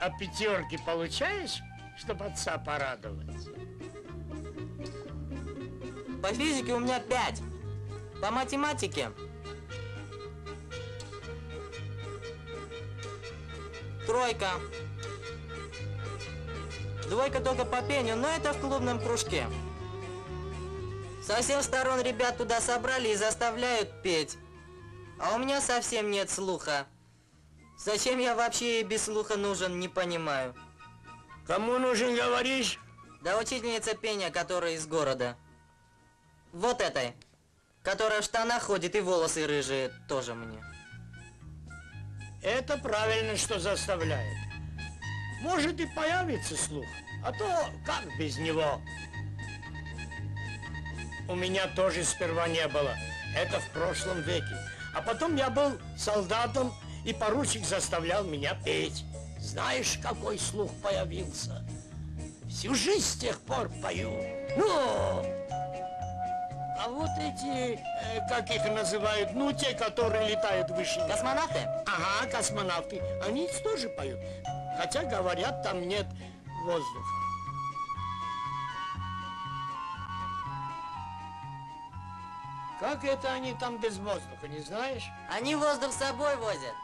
А пятерки получаешь, чтобы отца порадовать? По физике у меня 5. По математике 3. 2 только по пению, но это в клубном кружке. Со всех сторон ребят туда собрали и заставляют петь. А у меня совсем нет слуха. Зачем я вообще без слуха нужен, не понимаю. Кому нужен, говоришь? Да учительница пения, которая из города. Вот этой, которая в штанах ходит и волосы рыжие, тоже мне. Это правильно, что заставляет. Может и появится слух, а то как без него? У меня тоже сперва не было. Это в прошлом веке. А потом я был солдатом, и поручик заставлял меня петь. Знаешь, какой слух появился? Всю жизнь с тех пор пою. Ну, а вот эти, как их называют, ну, те, которые летают выше. Космонавты? Ага, космонавты. Они тоже поют. Хотя, говорят, там нет воздуха. Как это они там без воздуха, не знаешь? Они воздух с собой возят.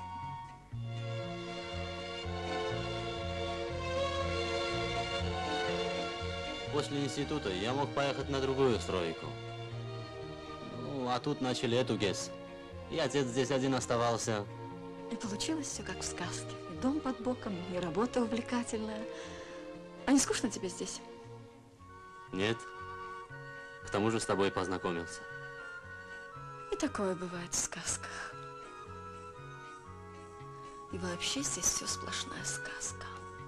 После института я мог поехать на другую стройку. Ну, а тут начали эту ГЭС. И отец здесь один оставался. И получилось все как в сказке. И дом под боком, и работа увлекательная. А не скучно тебе здесь? Нет. К тому же с тобой познакомился. И такое бывает в сказках. И вообще здесь все сплошная сказка.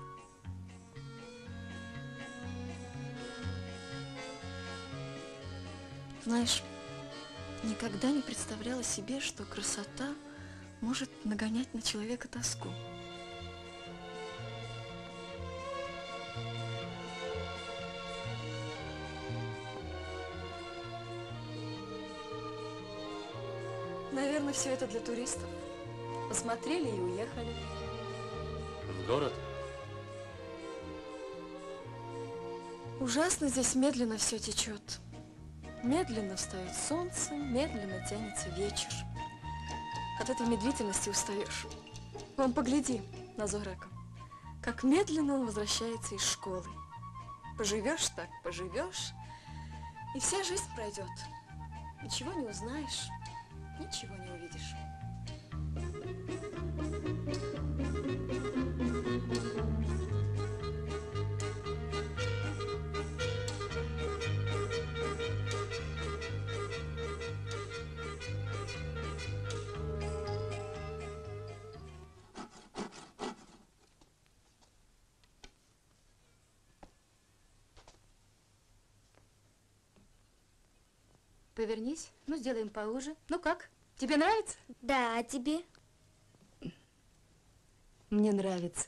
Знаешь, никогда не представляла себе, что красота может нагонять на человека тоску. Наверное, все это для туристов. Посмотрели и уехали. В город? Ужасно здесь медленно все течет. Медленно встает солнце, медленно тянется вечер. От этой медлительности устаешь. Вон, погляди на Зорака. Как медленно он возвращается из школы. Поживешь так, поживешь, и вся жизнь пройдет. Ничего не узнаешь, ничего не увидишь. Повернись, ну сделаем поуже. Ну как, тебе нравится? Да, а тебе? Мне нравится.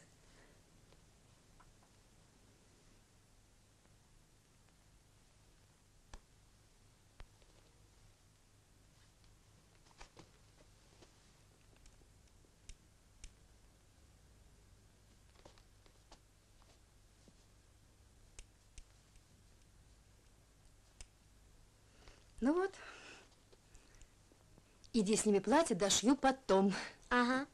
Ну вот. Иди сними платье, дошью потом. Ага.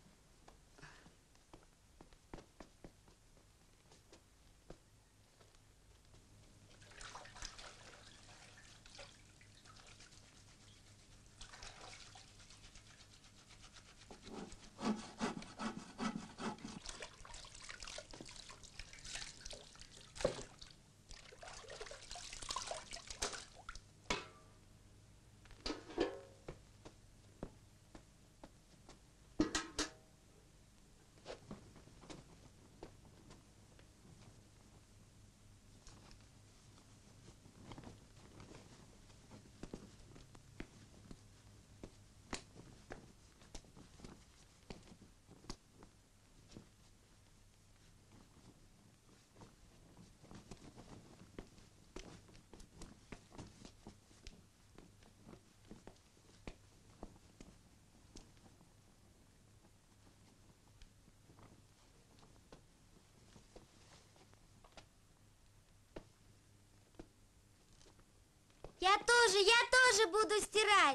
Я тоже буду стирать.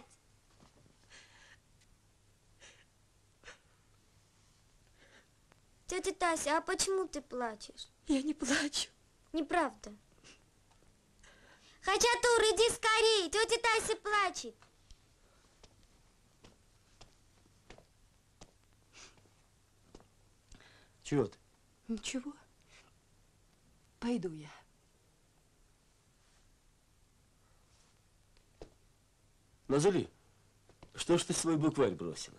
Тетя Тася, а почему ты плачешь? Я не плачу. Неправда. Хачатур, иди скорее, тетя Тася плачет. Чего ты? Ничего. Пойду я. Назали, что ж ты свой букварь бросила?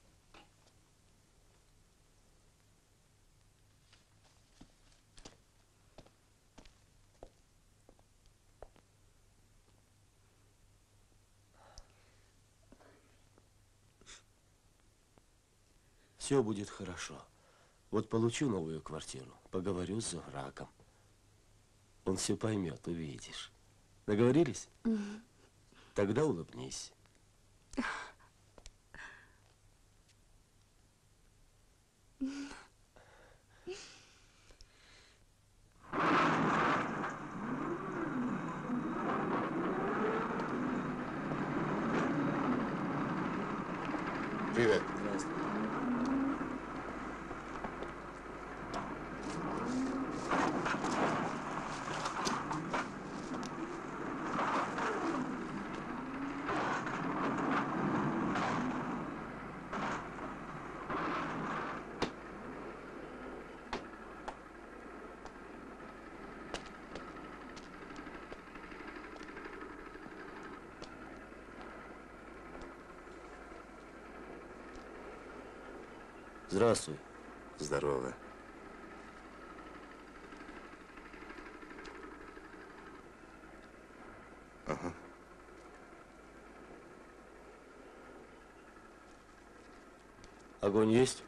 Все будет хорошо. Вот получу новую квартиру, поговорю с Зуграком. Он все поймет, увидишь. Договорились? Тогда улыбнись. Привет. Здравствуй. Здорово. Ага. Огонь есть?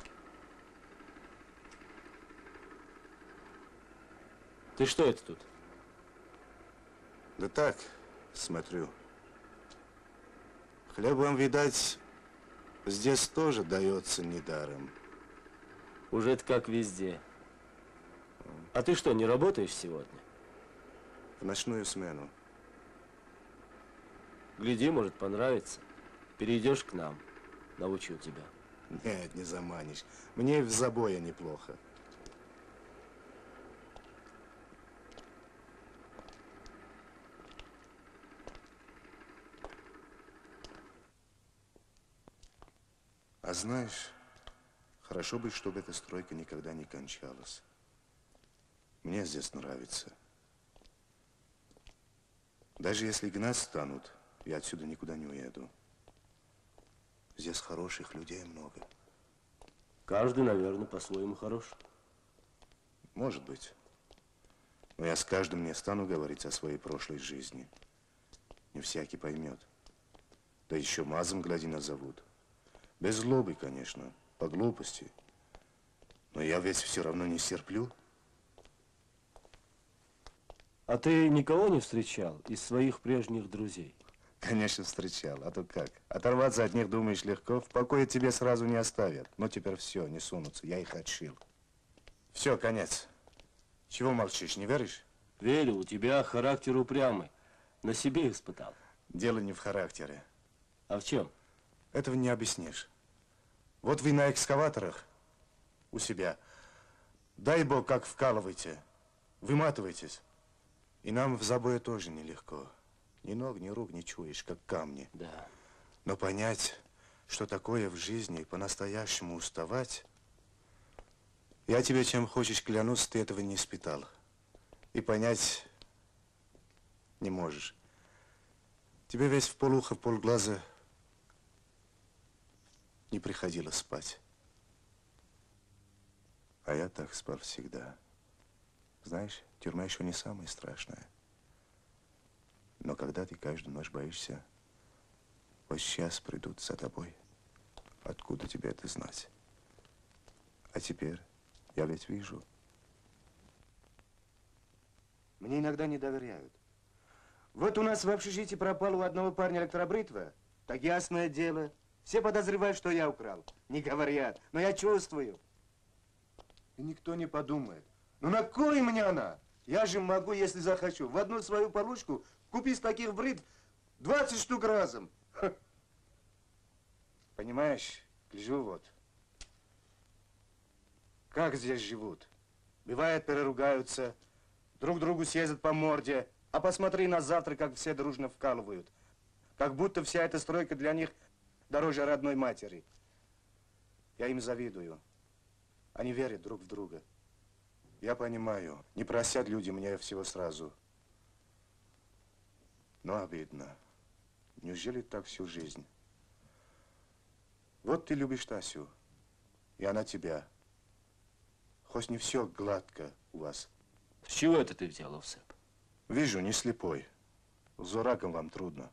Ты что это тут? Да так, смотрю. Хлеб вам, видать, здесь тоже дается недаром. Уже это как везде. А ты что, не работаешь сегодня? В ночную смену. Гляди, может, понравится. Перейдешь к нам. Научу тебя. Нет, не заманишь. Мне в забое неплохо. А знаешь, хорошо бы, чтобы эта стройка никогда не кончалась. Мне здесь нравится. Даже если гнать станут, я отсюда никуда не уеду. Здесь хороших людей много. Каждый, наверное, по-своему хорош. Может быть. Но я с каждым не стану говорить о своей прошлой жизни. Не всякий поймет. Да еще мазом, гляди, назовут. Без злобы, конечно, по глупости. Но я ведь все равно не стерплю. А ты никого не встречал из своих прежних друзей? Конечно, встречал. А то как? Оторваться от них, думаешь, легко? В покое тебе сразу не оставят. Но теперь все, не сунутся. Я их отшил. Все, конец. Чего молчишь, не веришь? Верю, у тебя характер упрямый. На себе испытал. Дело не в характере. А в чем? Этого не объяснишь. Вот вы на экскаваторах у себя. Дай бог, как вкалываете. Выматываетесь. И нам в забое тоже нелегко. Ни ног, ни рук не чуешь, как камни. Да. Но понять, что такое в жизни, по-настоящему уставать, я тебе чем хочешь клянусь, ты этого не испытал. И понять не можешь. Тебе весь вполуха, вполглаза не приходилось спать. А я так спал всегда. Знаешь, тюрьма еще не самая страшная. Но когда ты каждую ночь боишься, вот сейчас придут за тобой, откуда тебе это знать? А теперь я ведь вижу. Мне иногда не доверяют. Вот у нас в общежитии пропал у одного парня электробритва. Так ясное дело. Все подозревают, что я украл. Не говорят, но я чувствую. И никто не подумает. Ну на кой мне она? Я же могу, если захочу, в одну свою получку Купи с таких бритв 20 штук разом. Ха. Понимаешь, гляжу вот. Как здесь живут? Бывает, переругаются, друг другу съездят по морде, а посмотри на завтра, как все дружно вкалывают. Как будто вся эта стройка для них дороже родной матери. Я им завидую. Они верят друг в друга. Я понимаю, не просят люди мне всего сразу. Но обидно. Неужели так всю жизнь? Вот ты любишь Тасю, и она тебя. Хоть не все гладко у вас. С чего это ты взял, Овсеп? Вижу, не слепой. С Зураком вам трудно.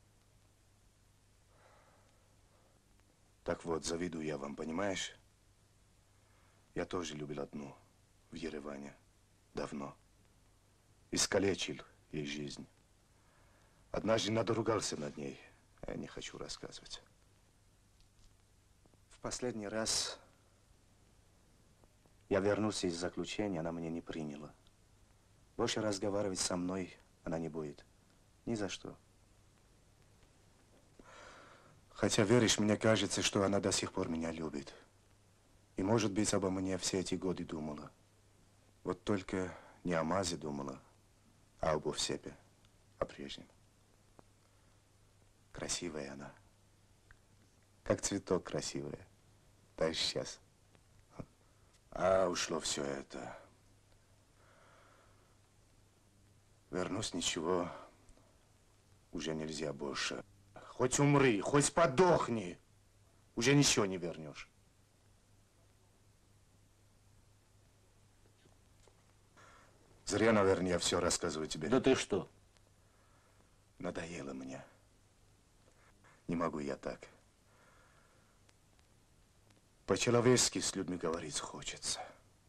Так вот, завидую я вам, понимаешь? Я тоже любил одну в Ереване. Давно. Искалечил ей жизнь. Однажды надругался над ней. Я не хочу рассказывать. В последний раз я вернулся из заключения, она меня не приняла. Больше разговаривать со мной она не будет. Ни за что. Хотя, веришь, мне кажется, что она до сих пор меня любит. И, может быть, обо мне все эти годы думала. Вот только не о Мазе думала, а об Овсепе, о прежнем. Красивая она. Как цветок красивая. Даже сейчас. А ушло все это. Вернусь, ничего уже нельзя больше. Хоть умри, хоть подохни, уже ничего не вернешь. Зря, наверное, я все рассказываю тебе. Да ты что? Надоело мне. Не могу я так. По-человечески с людьми говорить хочется.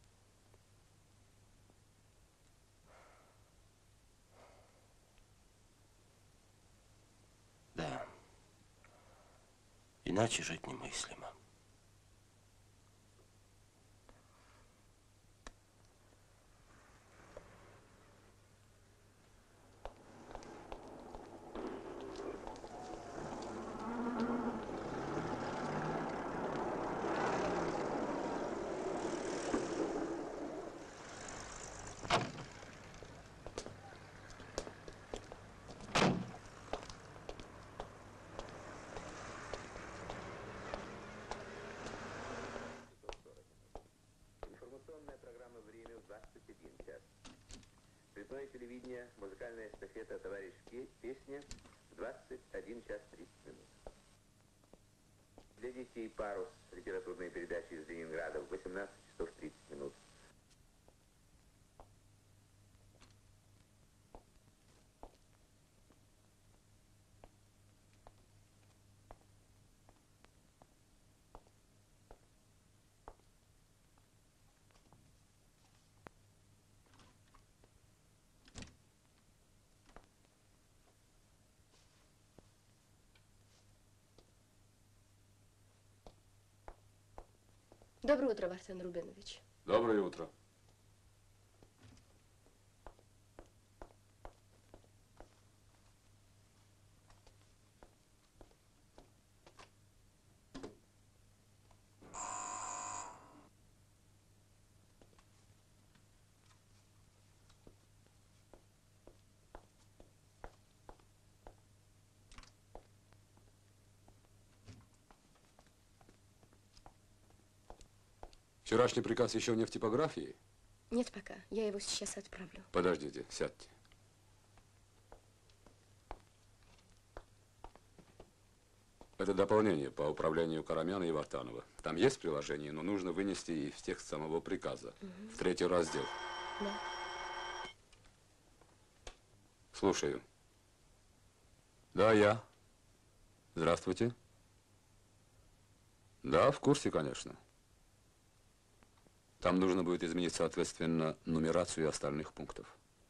Да. Иначе жить немыслимо. Цветное телевидение, музыкальная эстафета «Товарищ песня» в 21 час 30 минут. Для детей «Парус», литературные передачи из Ленинграда в 18 часов 30 минут. Доброе утро, Вартан Рубинович. Доброе утро. Вчерашний приказ еще не в типографии? Нет пока. Я его сейчас отправлю. Подождите, сядьте. Это дополнение по управлению Карамяна и Вартанова. Там есть приложение, но нужно вынести и в текст самого приказа. В 3-й раздел. Да. Слушаю. Да, я. Здравствуйте. Да, в курсе, конечно. Там нужно будет изменить, соответственно, нумерацию остальных пунктов.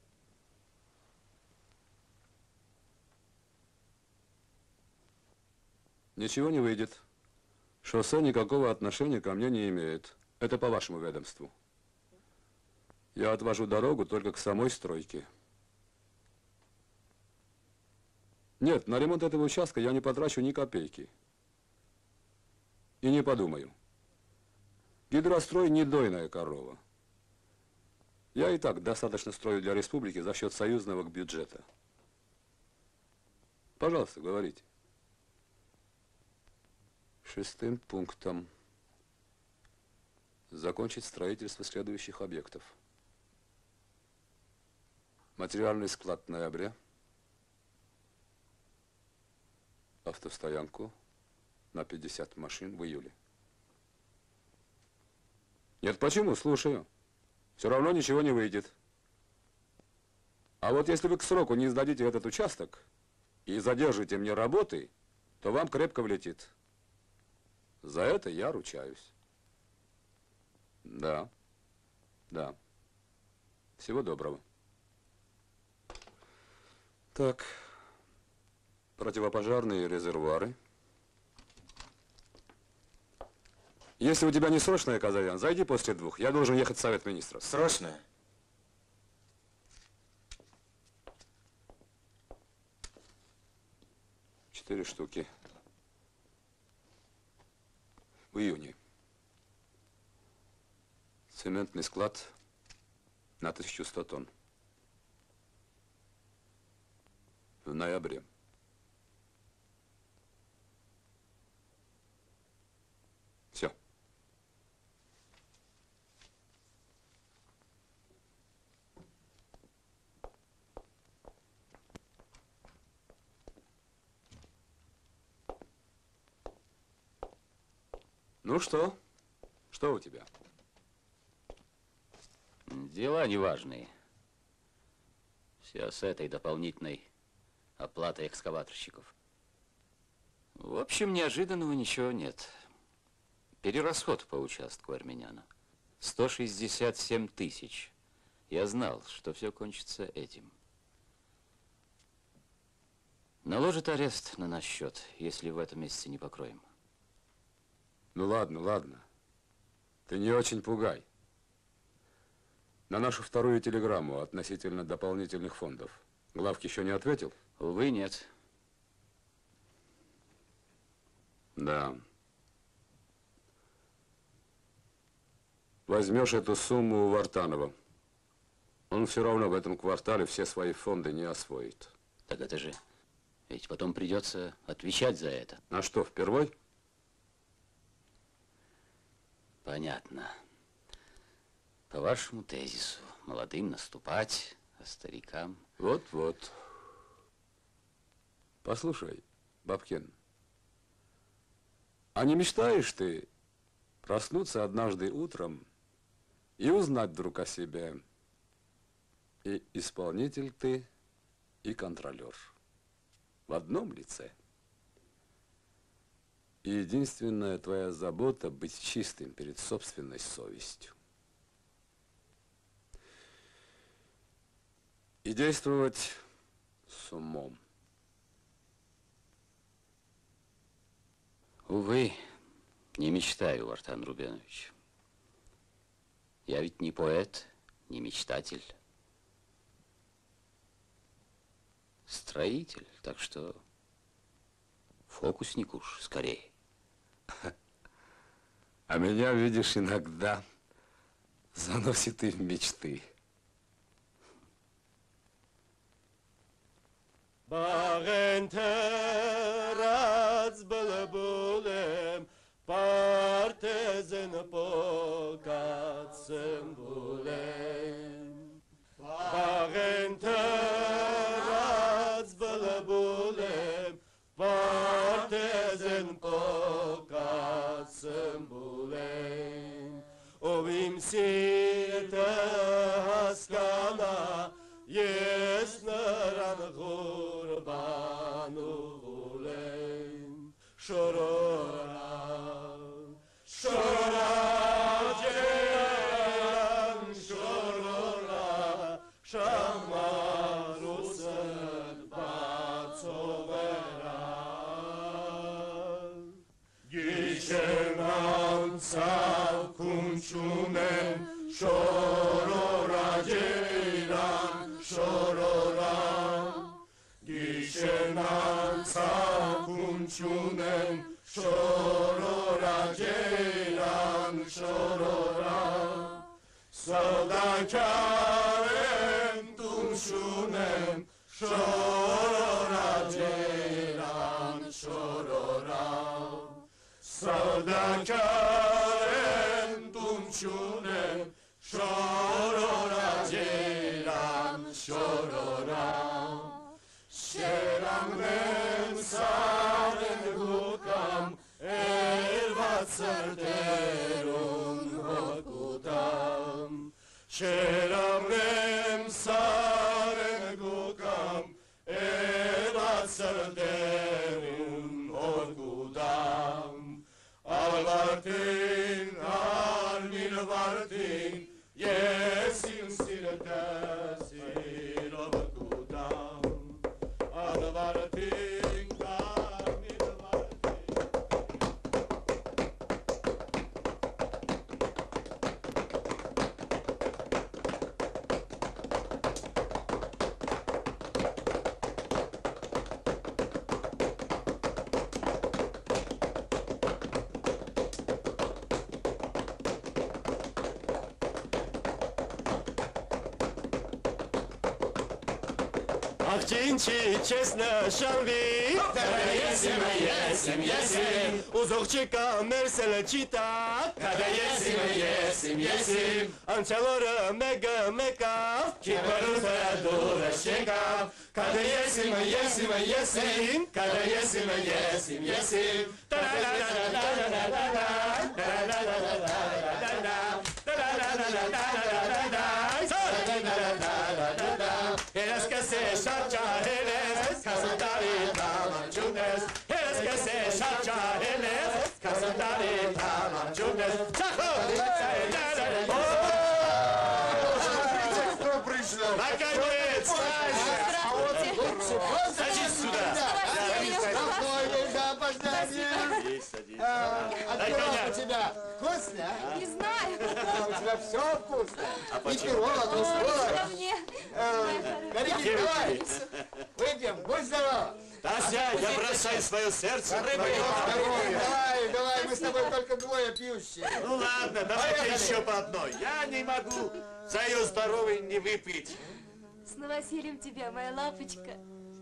Ничего не выйдет. Шоссе никакого отношения ко мне не имеет. Это по вашему ведомству. Я отвожу дорогу только к самой стройке. Нет, на ремонт этого участка я не потрачу ни копейки. И не подумаю. Гидрострой не дойная корова. Я и так достаточно строю для республики за счет союзного бюджета. Пожалуйста, говорите. 6-м пунктом. Закончить строительство следующих объектов. Материальный склад в ноябре. Автостоянку на 50 машин в июле. Нет, почему? Слушаю. Все равно ничего не выйдет. А вот если вы к сроку не сдадите этот участок и задержите мне работы, то вам крепко влетит. За это я ручаюсь. Да. Да. Всего доброго. Так. Противопожарные резервуары. Если у тебя не срочное, Казарян, зайди после 2. Я должен ехать в Совет Министров. Срочное? Четыре штуки. В июне. Цементный склад на 1100 тонн. В ноябре. Все. Ну что? Что у тебя? Дела неважные. Все с этой дополнительной оплатой экскаваторщиков. В общем, неожиданного ничего нет. Перерасход по участку армяняна. 167 тысяч. Я знал, что все кончится этим. Наложит арест на наш счет, если в этом месяце не покроем. Ну ладно, ладно. Ты не очень пугай. На нашу вторую телеграмму относительно дополнительных фондов главк еще не ответил? Увы, нет. Да. Возьмешь эту сумму у Вартанова. Он все равно в этом квартале все свои фонды не освоит. Так это же... Ведь потом придется отвечать за это. А что, впервой? Понятно. По вашему тезису, молодым наступать, а старикам... Вот-вот. Послушай, Бабкин, а не мечтаешь ты проснуться однажды утром и узнать вдруг о себе? И исполнитель ты, и контролер. В одном лице. И единственная твоя забота — быть чистым перед собственной совестью. И действовать с умом. Увы, не мечтаю, Вартан Рубенович. Я ведь не поэт, не мечтатель. Строитель, так что фокусник уж скорее. А меня, видишь, иногда заносит и в мечты. Bağenteraz bulbulum Partizin pokatsın bulem Bağenteraz bulbulum Partizin pokatsın bulem Ovim sirte haskana Yesnaran Gurbanu Gulem Şorora Şorora Ceylan Şorora Şamarusın Batsovera Gişenan Sav Kumçunem Şorora Ceylan Şorora Gişenan tumşunem şorora ceylan şorora Savdakarem tumşunem şorora ceylan şorora Savdakarem tumşunem şorora ceylan şorora Şeramnem sarem gukam elvat serterun hokutam Şeramnem sarem gukam elvat serterun hokutam Alvartin almin vartin yesin siltesin hokutam Alvartin almin vartin Акчинчи, честно, шанви Когда есим, есим, есим Узокчика, мерселя чита Когда есим, есим, есим Анчалора, мега, мека Кипарута, дура, щека Когда есим, есим, есим Когда есим, есим, есим Eres que se chacha, eres casandari tamanchunes. Eres que se chacha, eres casandari tamanchunes. Chacho! Кто пришел? Наконец! Садись сюда! Пирог у тебя вкусно, а? Не знаю. У тебя все вкусно. А И почему? пирог, и спорт. Мне. Горячий, давай. Выпьем, будь здоров. Тася, я бросаю свое сердце в твое. Давай, мы с тобой только двое пьющие. Ну ладно, давайте еще по одной. Я не могу за ее здоровье не выпить. С новосельем тебя, моя лапочка.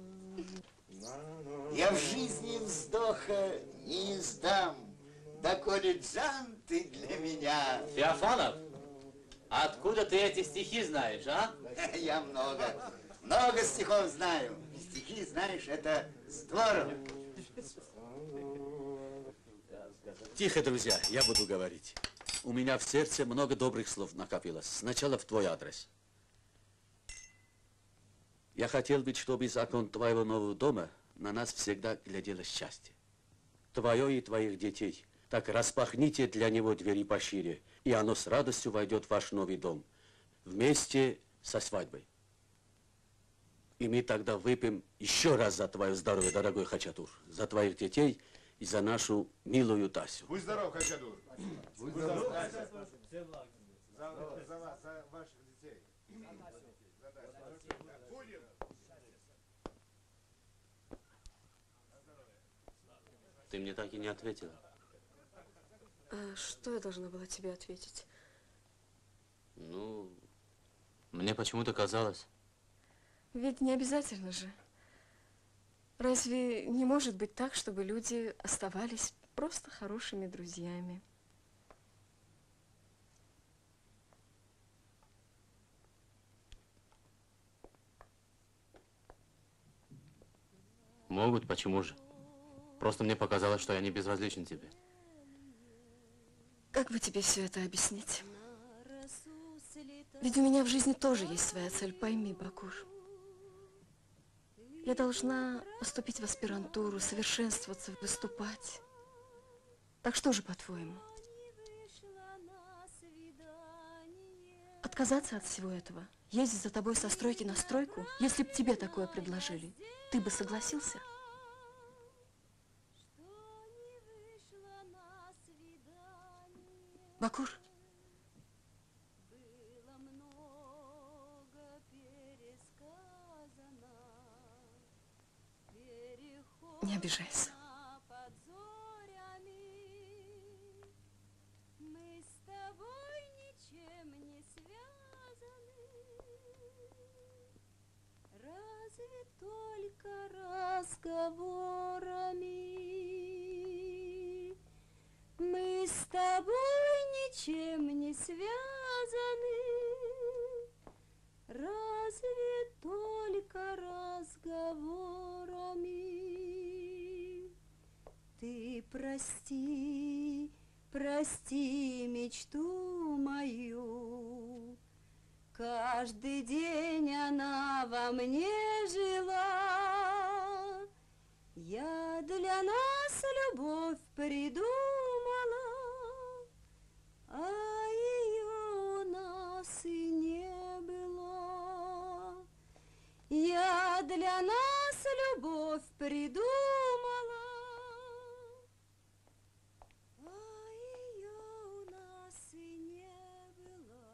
Я в жизни вздоха не издам, доколе Джан ты для меня. Феофанов, откуда ты эти стихи знаешь, а? Я много стихов знаю. Стихи, знаешь, это здорово. Тихо, друзья, я буду говорить. У меня в сердце много добрых слов накопилось. Сначала в твой адрес. Я хотел бы, чтобы из окон твоего нового дома на нас всегда глядело счастье. Твое и твоих детей. Так распахните для него двери пошире, и оно с радостью войдет в ваш новый дом. Вместе со свадьбой. И мы тогда выпьем еще раз за твое здоровье, дорогой Хачатур. За твоих детей и за нашу милую Тасю. Будь здоров, Хачатур. Будь здоров. За вас, за ваших детей. Ты мне так и не ответила. А что я должна была тебе ответить? Ну, мне почему-то казалось. Ведь не обязательно же. Разве не может быть так, чтобы люди оставались просто хорошими друзьями? Могут, почему же? Просто мне показалось, что я не безразличен тебе. Как бы тебе все это объяснить? Ведь у меня в жизни тоже есть своя цель, пойми, Бакур. Я должна поступить в аспирантуру, совершенствоваться, выступать. Так что же, по-твоему? Отказаться от всего этого? Ездить за тобой со стройки на стройку? Если б тебе такое предложили, ты бы согласился? Бакур? Не обижайся. Разве только разговорами. Мы с тобой ничем не связаны. Разве только разговорами. Ты прости, прости мечту мою. Каждый день она во мне жила. Я для нас любовь придумала, а ее у нас и не было. Я для нас любовь придумала, а ее у нас и не было.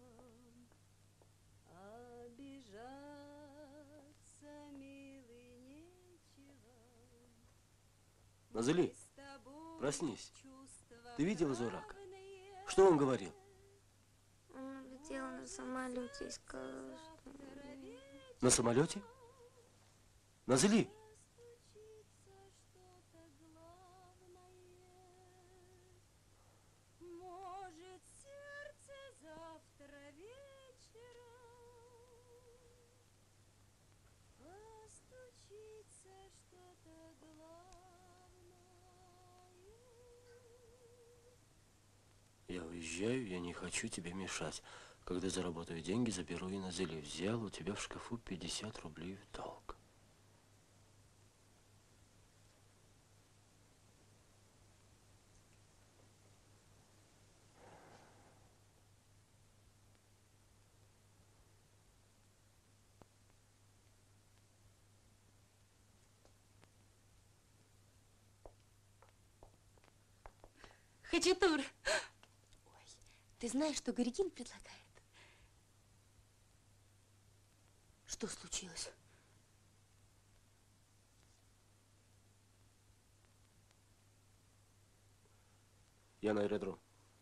Обижаться, милый, нечего. Назали, проснись. Ты видела Зурака? Что он говорил? Он летел на самолете и сказал, что... На самолете? Назали! Может, сердце завтра вечером постучится что-то главное. Я уезжаю, я не хочу тебе мешать. Когда заработаю деньги, заберу и Назали. Взял у тебя в шкафу 50 рублей в долг. Хачатур! Ой, ты знаешь, что Горегин предлагает? Что случилось? Я на аэродром.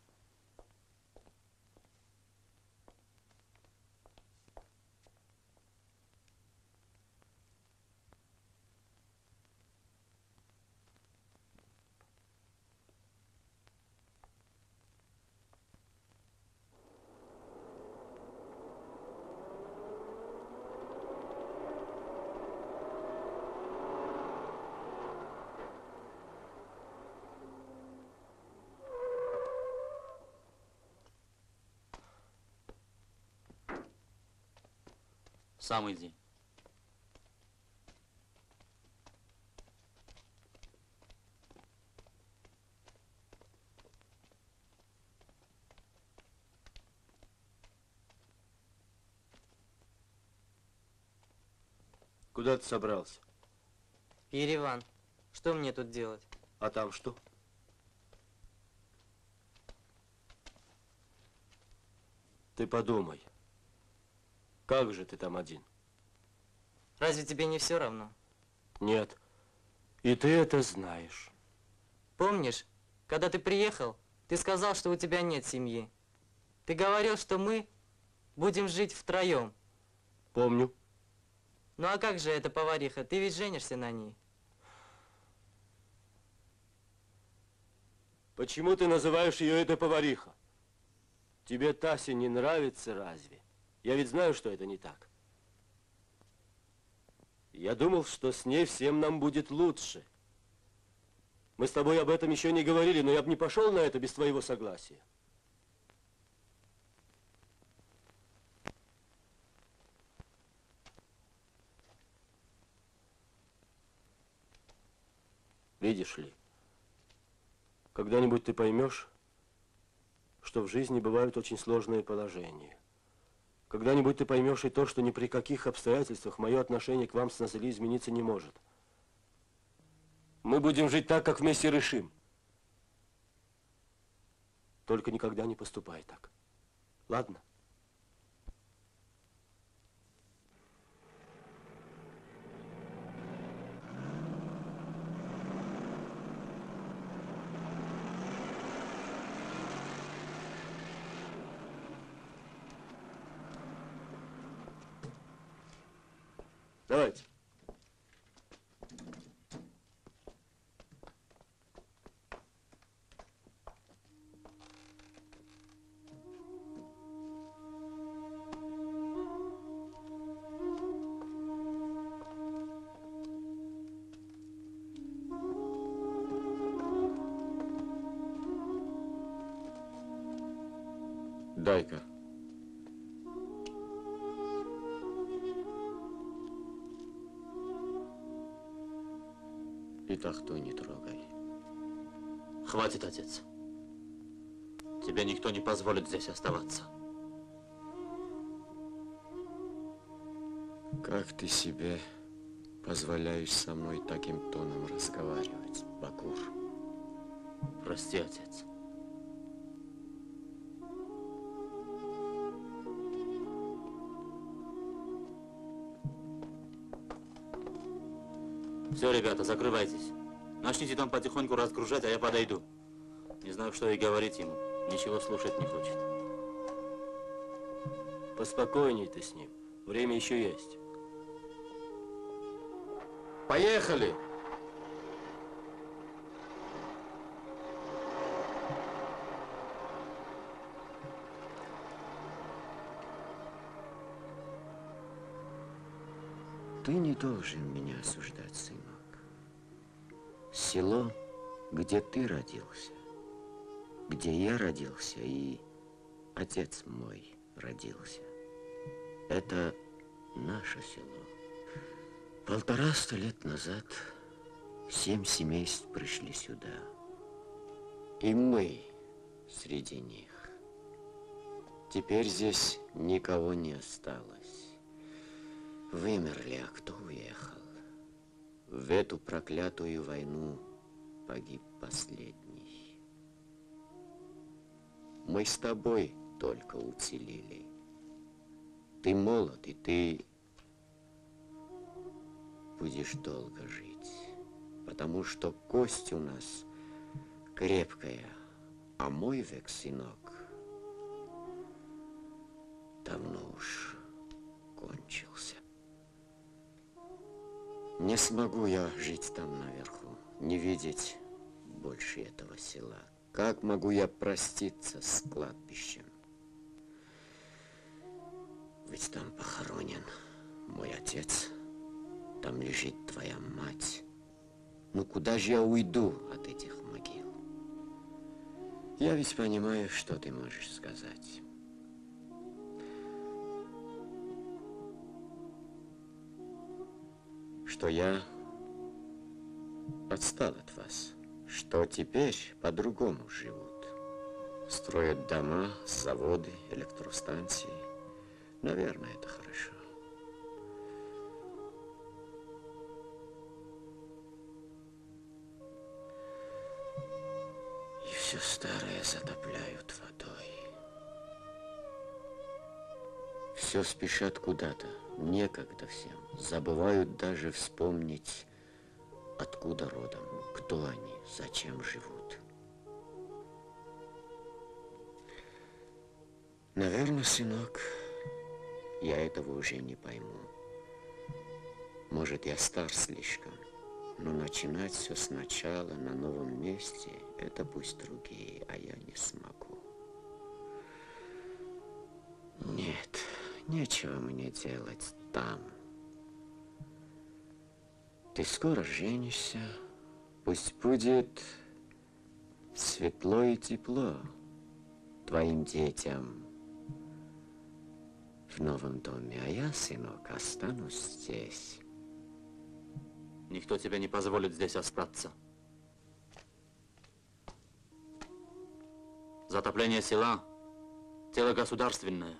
Сам иди. Куда ты собрался? В Ереван. Что мне тут делать? А там что? Ты подумай. Как же ты там один? Разве тебе не все равно? Нет. И ты это знаешь. Помнишь, когда ты приехал, ты сказал, что у тебя нет семьи. Ты говорил, что мы будем жить втроем. Помню. Ну а как же эта повариха? Ты ведь женишься на ней. Почему ты называешь ее этой повариха? Тебе Тася не нравится разве? Я ведь знаю, что это не так. Я думал, что с ней всем нам будет лучше. Мы с тобой об этом еще не говорили, но я бы не пошел на это без твоего согласия. Видишь ли, когда-нибудь ты поймешь, что в жизни бывают очень сложные положения. Когда-нибудь ты поймешь и то, что ни при каких обстоятельствах мое отношение к вам с Назали измениться не может. Мы будем жить так, как вместе решим. Только никогда не поступай так. Ладно? Давайте. Дай-ка. И тахту не трогай. Хватит, отец. Тебе никто не позволит здесь оставаться. Как ты себе позволяешь со мной таким тоном разговаривать, Бакур? Прости, отец. Все, ребята, закрывайтесь. Начните там потихоньку разгружать, а я подойду. Не знаю, что и говорить ему. Ничего слушать не хочет. Поспокойней ты с ним. Время еще есть. Поехали! Ты не должен меня осуждать, сынок. Село, где ты родился, где я родился и отец мой родился, это наше село. 150 лет назад 7 семейств пришли сюда. И мы среди них. Теперь здесь никого не осталось. Вымерли, а кто уехал? В эту проклятую войну погиб последний. Мы с тобой только уцелели. Ты молод, и ты будешь долго жить, потому что кость у нас крепкая, а мой век, сынок, давно уж кончился. Не смогу я жить там наверху, не видеть больше этого села. Как могу я проститься с кладбищем? Ведь там похоронен мой отец, там лежит твоя мать. Ну куда же я уйду от этих могил? Я ведь понимаю, что ты можешь сказать. Что я отстал от вас, что теперь по-другому живут. Строят дома, заводы, электростанции. Наверное, это хорошо. И все старое затопляют водой. Все спешат куда-то, некогда всем. Забывают даже вспомнить, откуда родом, кто они, зачем живут. Наверное, сынок, я этого уже не пойму. Может, я стар слишком, но начинать все сначала на новом месте, это пусть другие, а я не смогу. Нет, нечего мне делать там. Ты скоро женишься, пусть будет светло и тепло твоим детям в новом доме, а я, сынок, останусь здесь. Никто тебе не позволит здесь остаться. Затопление села – дело государственное.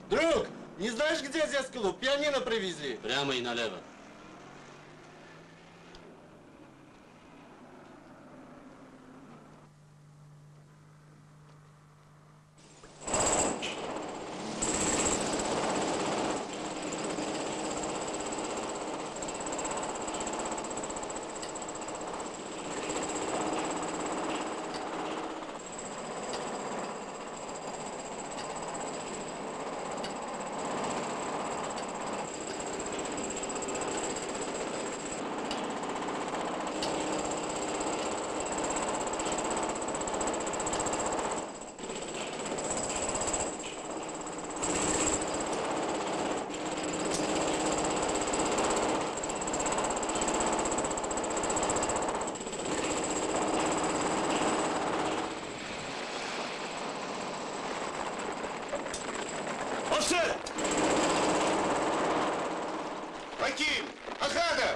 Друг, не знаешь, где здесь клуб? Пианино привезли. Прямо и налево. Офицер! Аким! Охрана!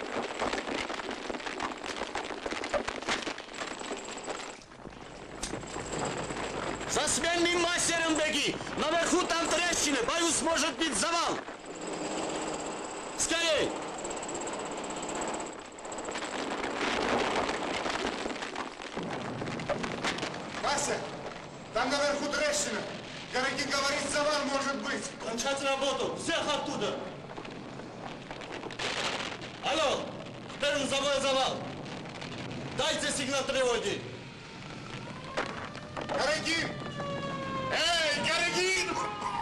За сменным мастером беги! Наверху там трещины, боюсь, может быть завал! Скорей! Вася, там наверху трещина. Карагин говорит, завал может быть. Кончать работу! Всех оттуда! Алло! Первым завал! Дайте сигнал тревоги! Карагин! Эй, Карагин!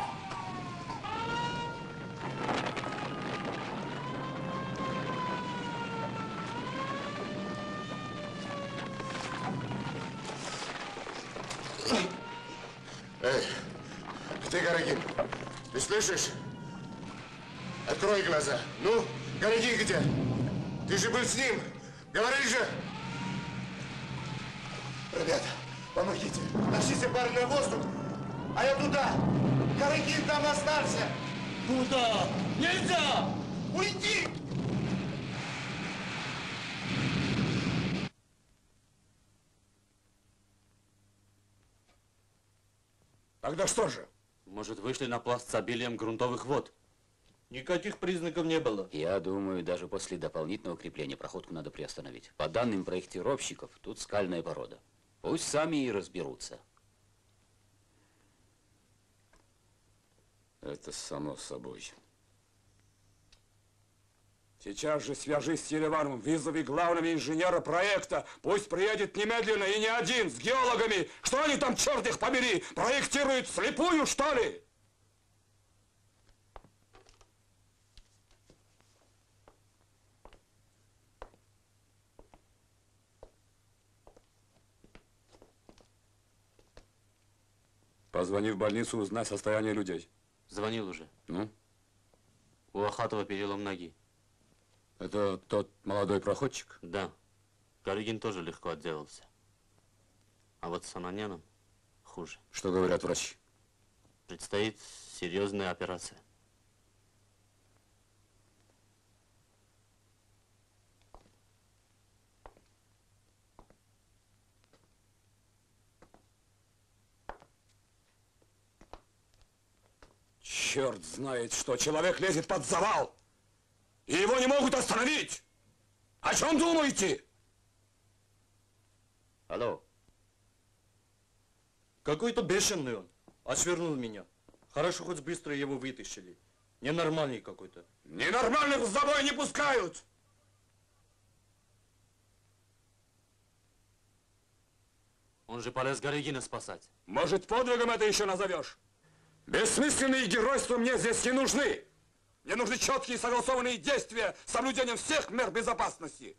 Эй, ты, Карагин, ты слышишь? Открой глаза. Ну, Карагин где? Ты же был с ним. Говори же. Ребята, помогите. Тащите парня на воздух, а я туда. Карагин там остался. Куда? Нельзя! Уйди! Тогда что же? Может, вышли на пласт с обилием грунтовых вод? Никаких признаков не было. Я думаю, даже после дополнительного укрепления проходку надо приостановить. По данным проектировщиков, тут скальная порода. Пусть сами и разберутся. Это само собой. Сейчас же свяжись с Селивановым, вызови главного инженера проекта. Пусть приедет немедленно и не один, с геологами. Что они там, черт их побери, проектируют слепую, что ли? Позвони в больницу, узнай состояние людей. Звонил уже. Ну? У Ахатова перелом ноги. Это тот молодой проходчик? Да. Карагин тоже легко отделался. А вот с Ананяном хуже. Что говорят врачи? Предстоит серьезная операция. Черт знает, что человек лезет под завал, и его не могут остановить. О чем думаете? Алло. Какой-то бешеный он. Отшвырнул меня. Хорошо, хоть быстро его вытащили. Ненормальный какой-то. Ненормальных с собой не пускают. Он же полез Гаригина спасать. Может, подвигом это еще назовешь? Бессмысленные геройства мне здесь не нужны. Мне нужны четкие согласованные действия с соблюдением всех мер безопасности.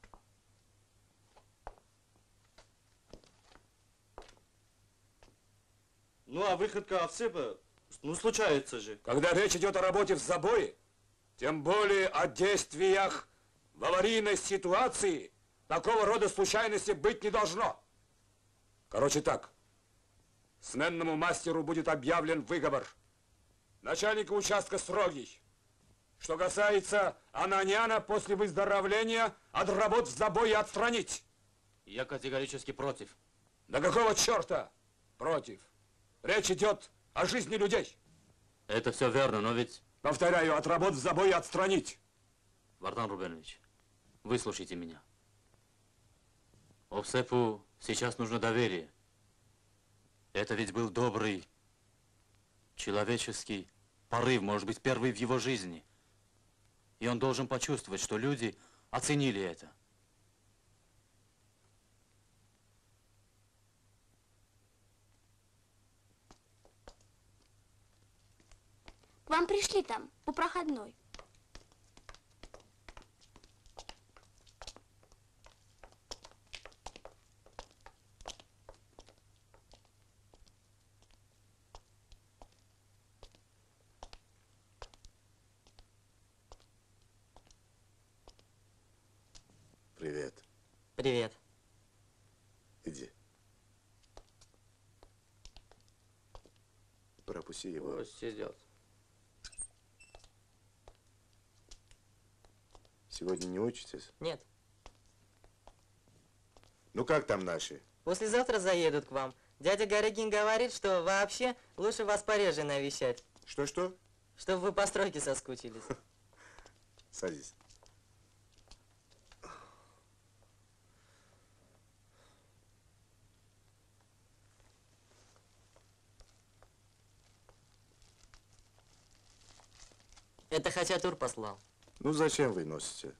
Ну, а выходка отсыпа, ну, случается же. Когда речь идет о работе в забое, тем более о действиях в аварийной ситуации, такого рода случайности быть не должно. Короче так, сменному мастеру будет объявлен выговор. Начальника участка строгий. Что касается Ананяна, после выздоровления от работ в забое отстранить. Я категорически против. Да какого черта против? Речь идет о жизни людей. Это все верно, но ведь... Повторяю, от работ в забое отстранить. Вартан Рубенович, выслушайте меня. Овсепу сейчас нужно доверие. Это ведь был добрый, человеческий порыв, может быть, первый в его жизни. И он должен почувствовать, что люди оценили это. К вам пришли там, по проходной. Привет. Привет. Иди. Пропусти его. Вот сидят. Сегодня не учитесь? Нет. Ну как там наши? Послезавтра заедут к вам. Дядя Горегин говорит, что вообще лучше вас пореже навещать. Что-что? Чтобы вы по стройке соскучились. Садись. Это Хачатур послал. Ну зачем вы носите?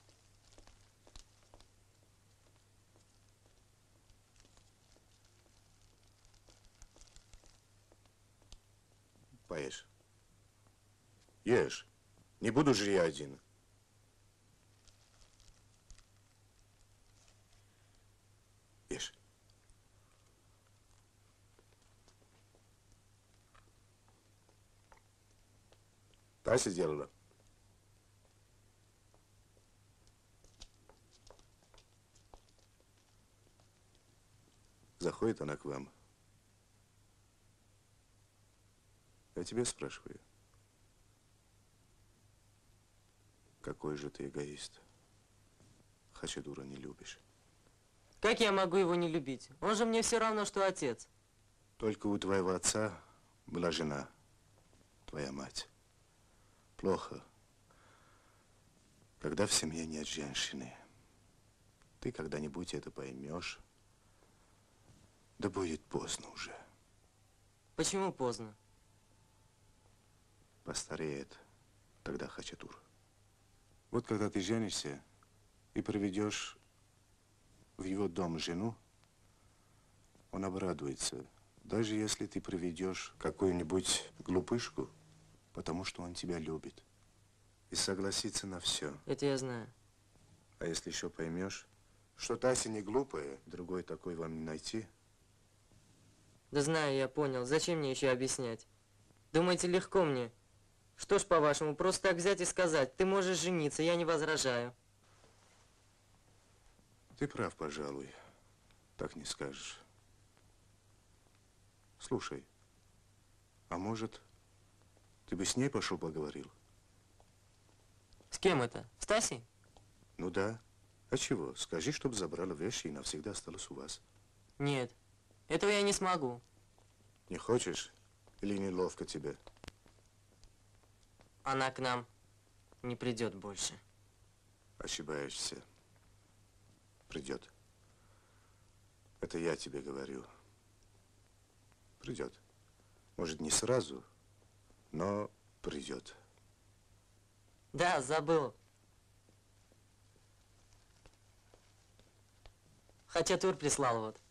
Поешь. Ешь. Не буду же я один. Ешь. Тася делала. Заходит она к вам. Я тебя спрашиваю. Какой же ты эгоист. Хачатура не любишь. Как я могу его не любить? Он же мне все равно, что отец. Только у твоего отца была жена, твоя мать. Плохо, когда в семье нет женщины. Ты когда-нибудь это поймешь. Да будет поздно уже. Почему поздно? Постареет тогда Хачатур. Вот когда ты женишься и приведешь в его дом жену, он обрадуется, даже если ты приведешь какую-нибудь глупышку, потому что он тебя любит. И согласится на все. Это я знаю. А если еще поймешь, что Тася не глупая, другой такой вам не найти. Да знаю, я понял. Зачем мне еще объяснять? Думаете, легко мне? Что ж, по-вашему, просто так взять и сказать, ты можешь жениться, я не возражаю. Ты прав, пожалуй. Так не скажешь. Слушай, а может, ты бы с ней пошел поговорил? С кем это? С Тасей? Ну да. А чего? Скажи, чтобы забрала вещи и навсегда осталась у вас. Нет, этого я не смогу. Не хочешь? Или неловко тебе? Она к нам не придет больше. Ошибаешься. Придет. Это я тебе говорю. Придет. Может, не сразу, но придет. Да, забыл. Хачатур прислал вот.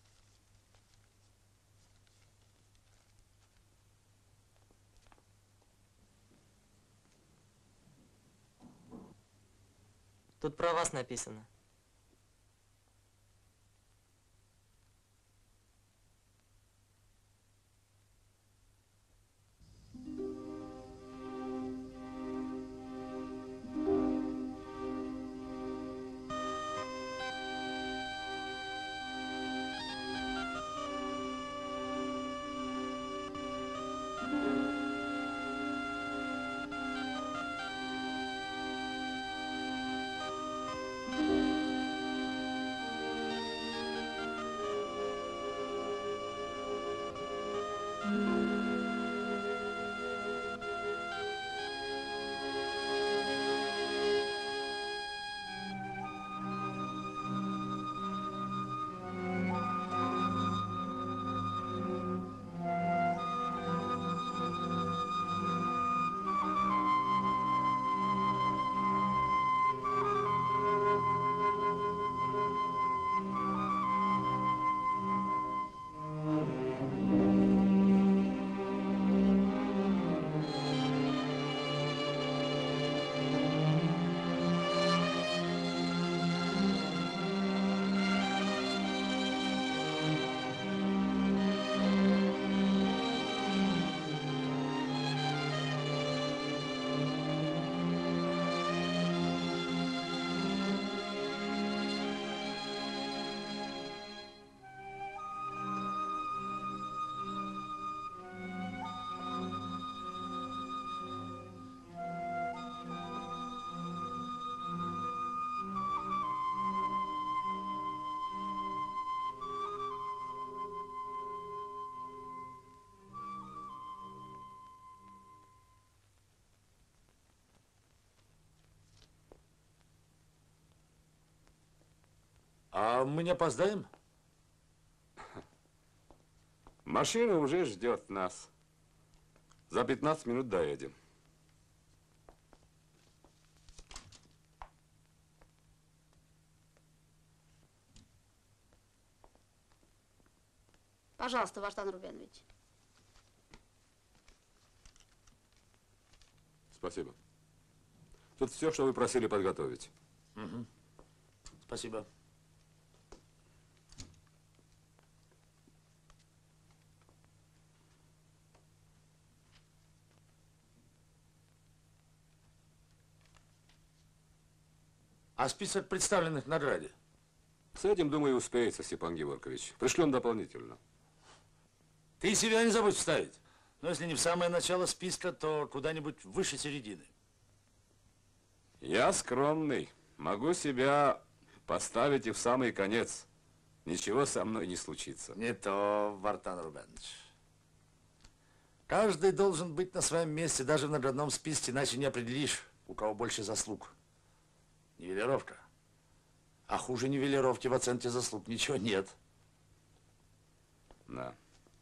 Тут про вас написано. А мы не опоздаем? Машина уже ждет нас. За 15 минут доедем. Пожалуйста, Вартан Рубенович. Спасибо. Тут все, что вы просили подготовить. Угу. Спасибо. А список представленных в награде? С этим, думаю, успеется, Степан Геворгович. Пришлем дополнительно. Ты себя не забудь вставить. Но если не в самое начало списка, то куда-нибудь выше середины. Я скромный. Могу себя поставить и в самый конец. Ничего со мной не случится. Не то, Вартан Рубенович. Каждый должен быть на своем месте, даже в наградном списке, иначе не определишь, у кого больше заслуг. Нивелировка. А хуже нивелировки в оценке заслуг ничего нет. Да.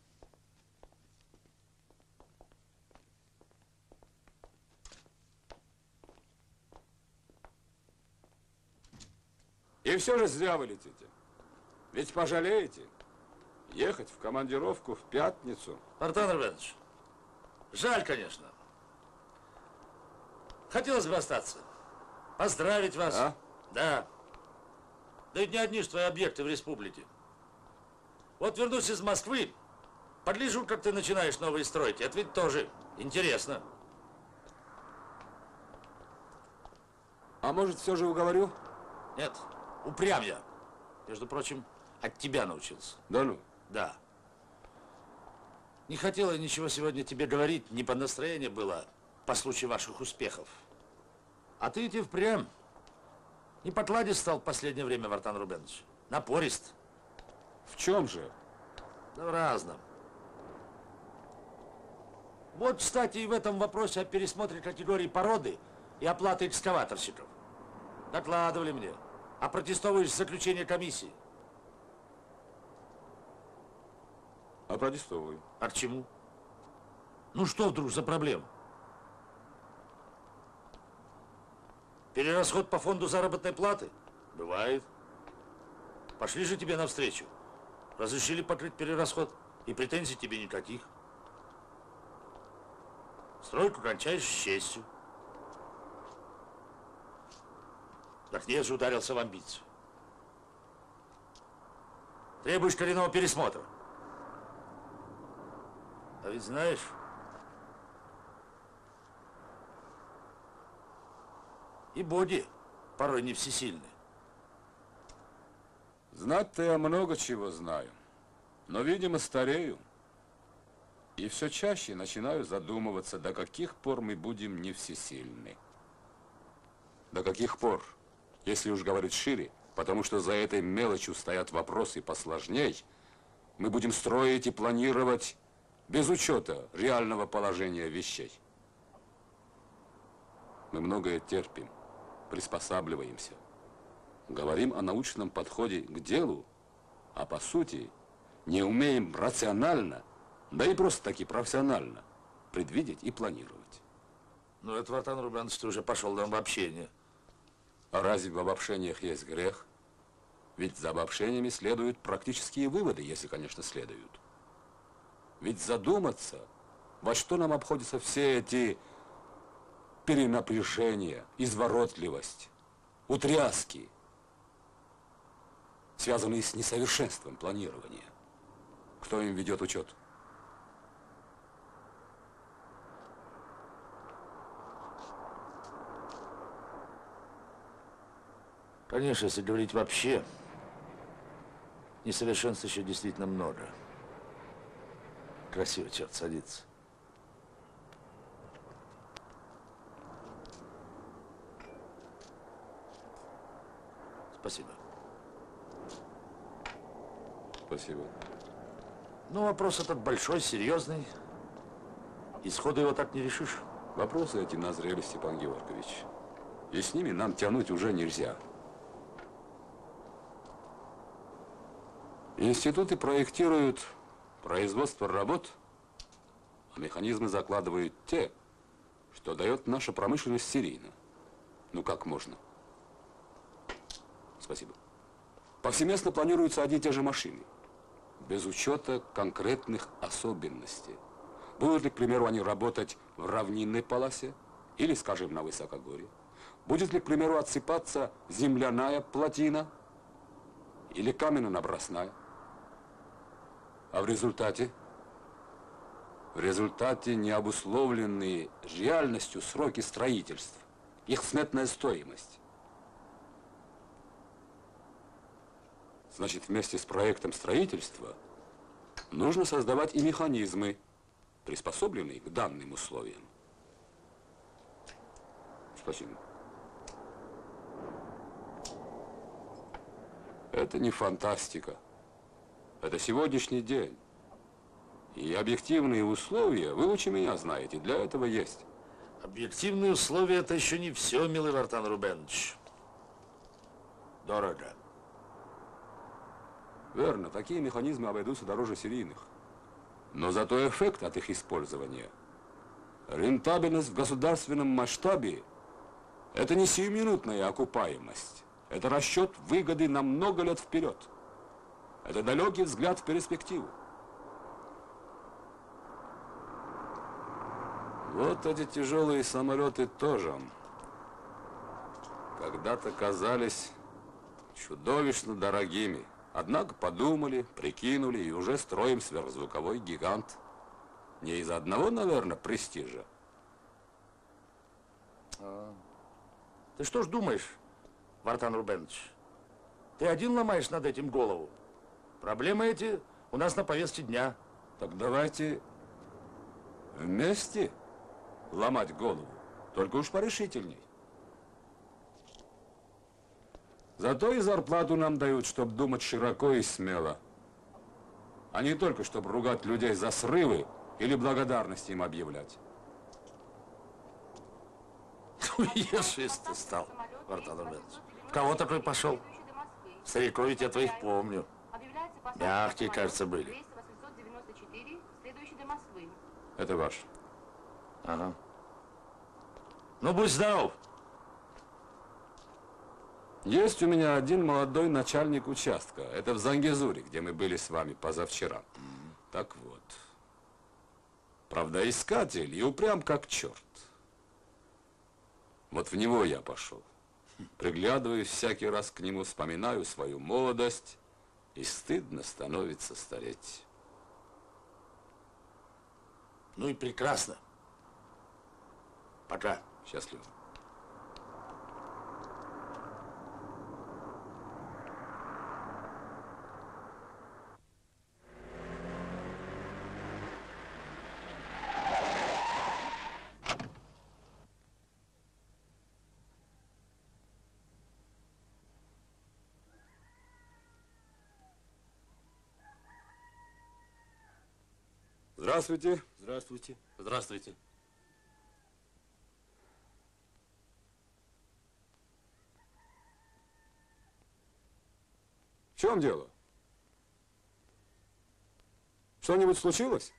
И все же зря вы летите. Ведь пожалеете ехать в командировку в пятницу. Вартан Рубенович, жаль, конечно. Хотелось бы остаться. Поздравить вас. А? Да. Да ведь не одни ж твои объекты в республике. Вот вернусь из Москвы, погляжу, как ты начинаешь новые строить. Это ведь тоже интересно. А может, все же уговорю? Нет, упрям я. Между прочим, от тебя научился. Да ну? Да. Не хотела я ничего сегодня тебе говорить, не по настроению было, по случаю ваших успехов. А ты идти впрямь. Не покладист стал в последнее время, Вартан Рубенович. Напорист. В чем же? Да в разном. Вот, кстати, и в этом вопросе о пересмотре категории породы и оплаты экскаваторщиков. Докладывали мне. А протестовываешь заключение комиссии. А протестовываю. А к чему? Ну что вдруг за проблема? Перерасход по фонду заработной платы? Бывает. Пошли же тебе навстречу. Разрешили покрыть перерасход. И претензий тебе никаких. Стройку кончаешь с честью. Так нет же, ударился в амбицию. Требуешь коренного пересмотра. А ведь знаешь, и боги порой не всесильны. Знать-то я много чего знаю, но, видимо, старею. И все чаще начинаю задумываться, до каких пор мы будем не всесильны. До каких пор, если уж говорить шире, потому что за этой мелочью стоят вопросы посложней, мы будем строить и планировать без учета реального положения вещей. Мы многое терпим, приспосабливаемся. Говорим о научном подходе к делу, а по сути не умеем рационально, да и просто-таки профессионально предвидеть и планировать. Ну, это, Вартан Рубенович, ты уже пошел на обобщение. А разве в обобщениях есть грех? Ведь за обобщениями следуют практические выводы, если, конечно, следуют. Ведь задуматься, во что нам обходятся все эти перенапряжения, изворотливость, утряски, связанные с несовершенством планирования. Кто им ведет учет? Конечно, если говорить вообще, несовершенств еще действительно много. Красиво, черт, садится. Спасибо. Спасибо. Ну, вопрос этот большой, серьезный. И сходу его так не решишь. Вопросы эти назрели, Степан Геворгович. И с ними нам тянуть уже нельзя. Институты проектируют производство работ, а механизмы закладывают те, что дает наша промышленность серийно. Ну как можно? Спасибо. Повсеместно планируются одни и те же машины, без учета конкретных особенностей. Будут ли, к примеру, они работать в равнинной полосе или, скажем, на высокогорье? Будет ли, к примеру, отсыпаться земляная плотина или каменно-набросная? А в результате необусловленные реальностью сроки строительств, их сметная стоимость. Значит, вместе с проектом строительства нужно создавать и механизмы, приспособленные к данным условиям. Спасибо. Это не фантастика. Это сегодняшний день. И объективные условия, вы лучше меня знаете, для этого есть. Объективные условия – это еще не все, милый Вартан Рубенович. Дорого. Верно, такие механизмы обойдутся дороже серийных. Но зато эффект от их использования, рентабельность в государственном масштабе – это не сиюминутная окупаемость. Это расчет выгоды на много лет вперед. Это далекий взгляд в перспективу. Вот эти тяжелые самолеты тоже когда-то казались чудовищно дорогими. Однако подумали, прикинули и уже строим сверхзвуковой гигант. Не из-за одного, наверное, престижа. Ты что ж думаешь, Вартан Рубенович? Ты один ломаешь над этим голову? Проблемы эти у нас на повестке дня. Так давайте вместе ломать голову, только уж порешительней. Зато и зарплату нам дают, чтобы думать широко и смело, а не только, чтобы ругать людей за срывы или благодарность им объявлять. Ешист ты стал, Вартан Рубенович. В кого такой пошел? Стариков ведь я твоих помню. Мягкие, кажется, были. Это ваш. Ага. Ну, будь здоров. Есть у меня один молодой начальник участка. Это в Зангезуре, где мы были с вами позавчера. Так вот. Правда, искатель и упрям как черт. Вот в него я пошел. Приглядываюсь всякий раз к нему, вспоминаю свою молодость, и стыдно становится стареть. Ну и прекрасно. Пока. Счастливо. Здравствуйте. Здравствуйте. Здравствуйте. В чем дело? Что-нибудь случилось?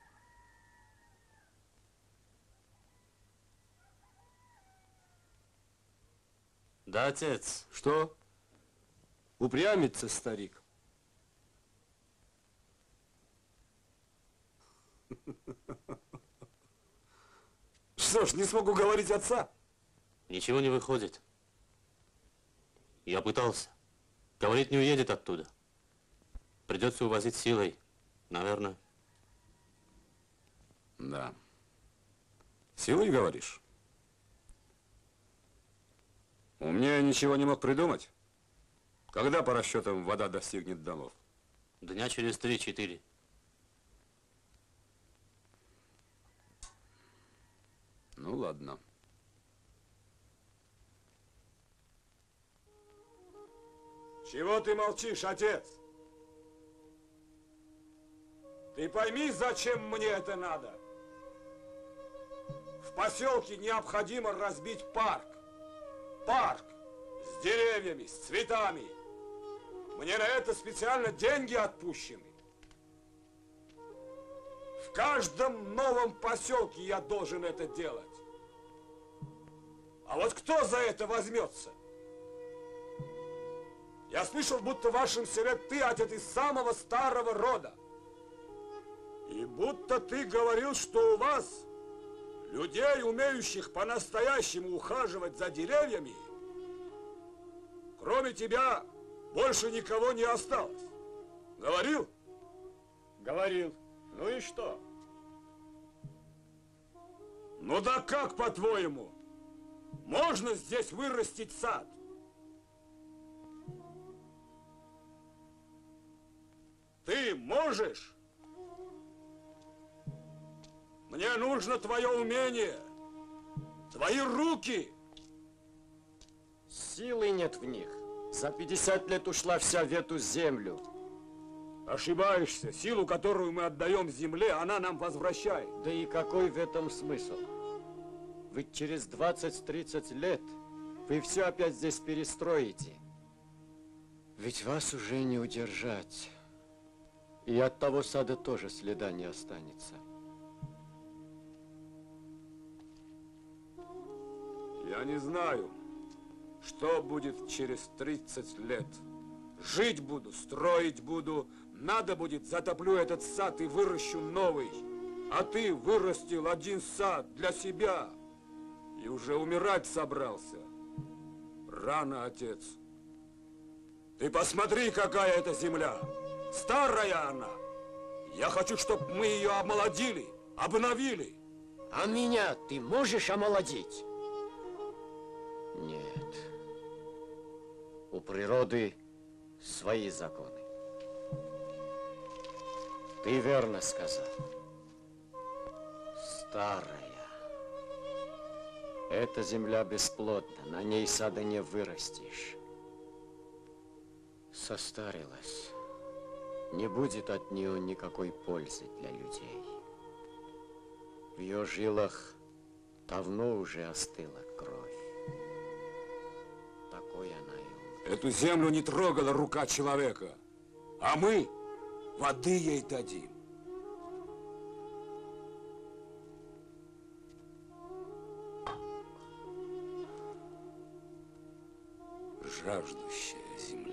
Да, отец. Что? Упрямится старик. Что ж, не смог уговорить отца? Ничего не выходит. Я пытался. Говорит, не уедет оттуда. Придется увозить силой, наверное. Да. Силой, говоришь? Умнее ничего не мог придумать. Когда по расчетам вода достигнет домов? Дня через 3-4. Ну, ладно. Чего ты молчишь, отец? Ты пойми, зачем мне это надо. В поселке необходимо разбить парк. Парк с деревьями, с цветами. Мне на это специально деньги отпущены. В каждом новом поселке я должен это делать. А вот кто за это возьмется? Я слышал, будто в вашем селе ты отец из самого старого рода. И будто ты говорил, что у вас, людей, умеющих по-настоящему ухаживать за деревьями, кроме тебя, больше никого не осталось. Говорил? Говорил. Ну и что? Ну да как, по-твоему, можно здесь вырастить сад? Ты можешь? Мне нужно твое умение, твои руки. Силы нет в них. За 50 лет ушла вся в эту землю. Ошибаешься. Силу, которую мы отдаем земле, она нам возвращает. Да и какой в этом смысл? Ведь через 20-30 лет вы все опять здесь перестроите. Ведь вас уже не удержать. И от того сада тоже следа не останется. Я не знаю, что будет через 30 лет. Жить буду, строить буду. Надо будет, затоплю этот сад и выращу новый. А ты вырастил один сад для себя. И уже умирать собрался. Рано, отец. Ты посмотри, какая это земля. Старая она. Я хочу, чтобы мы ее омолодили, обновили. А меня ты можешь омолодить? Нет. У природы свои законы. Ты верно сказал. Старая. Эта земля бесплодна, на ней сада не вырастешь. Состарилась. Не будет от нее никакой пользы для людей. В ее жилах давно уже остыла кровь. Такой она и умрет. Эту землю не трогала рука человека, а мы воды ей дадим. Жаждущая земля.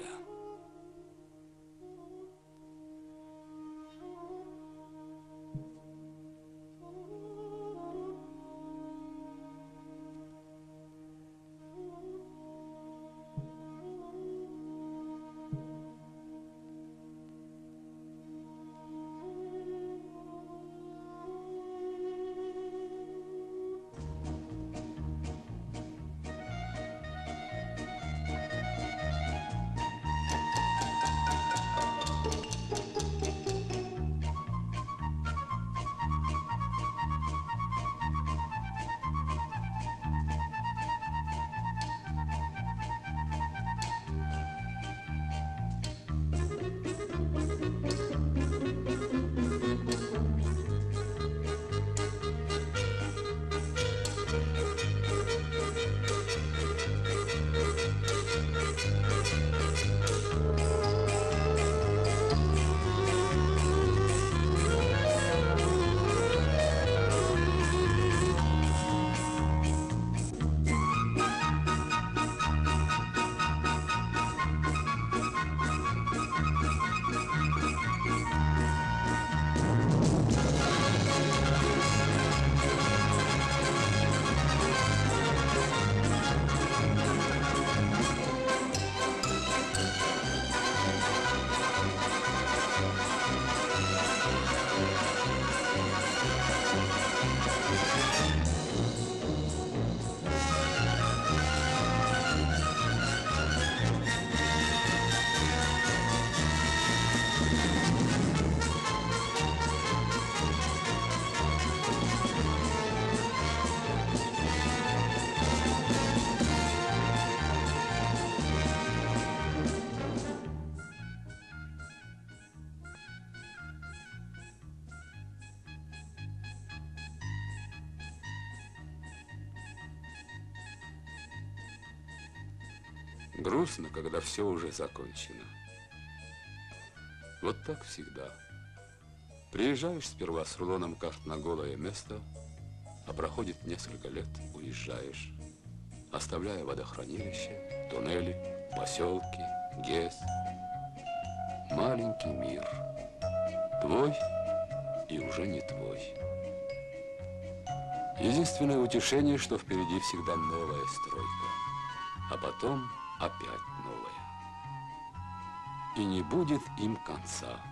Грустно, когда все уже закончено. Вот так всегда. Приезжаешь сперва с рулоном карт на голое место, а проходит несколько лет, уезжаешь, оставляя водохранилища, туннели, поселки, ГЭС. Маленький мир. Твой и уже не твой. Единственное утешение, что впереди всегда новая стройка, а потом опять новая. И не будет им конца.